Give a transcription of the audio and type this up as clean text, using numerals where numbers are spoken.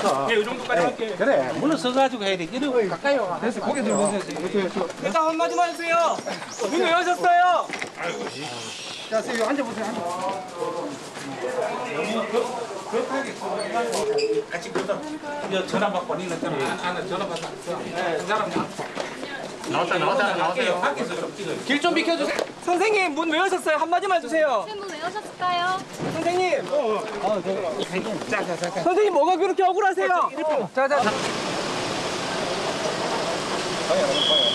물러서. 네, 이 정도까지 할게요. 그래, 물러서가지고 해야 돼. 이리 가까이 와. 됐어, 고개 들어보세요. 일단 한마디만 해주세요. 문 왜 여셨어요? 자, 선생님 앉아보세요. 같이 그러다 전화 받고 니는 안에 전화 받아. 네, 사람 나왔어요. 밖에서 좀 찍어요. 길 좀 비켜주세요. 선생님 문 왜 여셨어요? 한마디만 해주세요. 선생님 왜 오셨을까요? 선생님. 선생님 뭐가 그렇게 억울하세요? 자자.